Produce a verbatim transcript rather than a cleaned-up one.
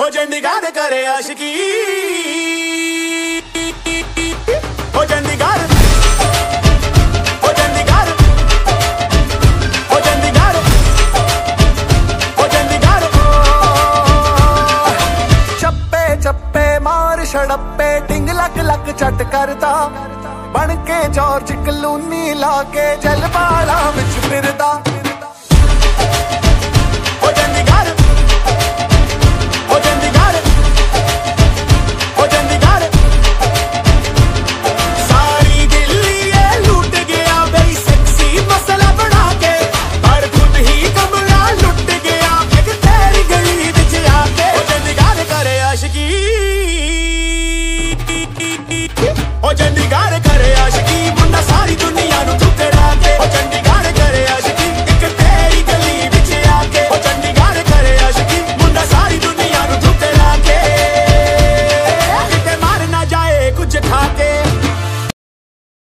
हो चंडीगढ़ करे आशिकी, हो चंडीगढ़, हो चंडीगढ़, हो चंडीगढ़, हो चंडीगढ़। चप्पे चप्पे मार छड़प्पे टिंग लक लक चट करदा, बन के जॉर्ज कलूनी लाके जलवाड़ा विच फिरदा।